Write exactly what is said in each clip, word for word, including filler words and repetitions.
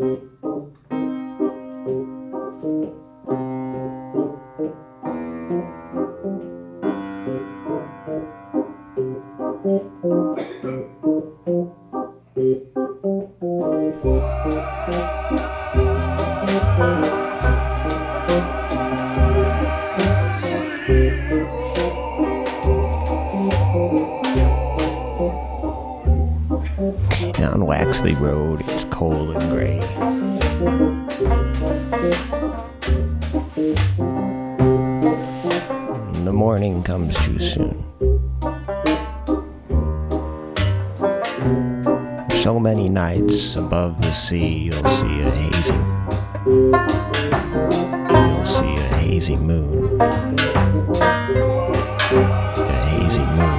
On Waxley Road, it's cold and gray. And the morning comes too soon. So many nights above the sea, you'll see a hazy, you'll see a hazy moon. A hazy moon.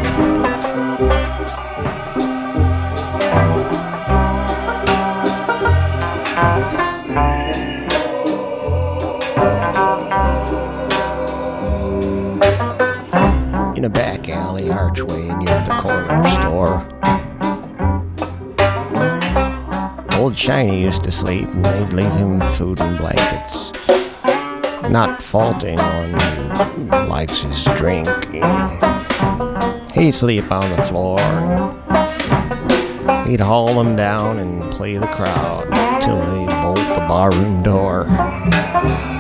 In a back alley archway near the corner store, Old Shiny used to sleep, and they'd leave him food and blankets. Not faulting one who likes his drink. He'd sleep on the floor. He'd haul them down and play the crowd till they'd bolt the barroom door.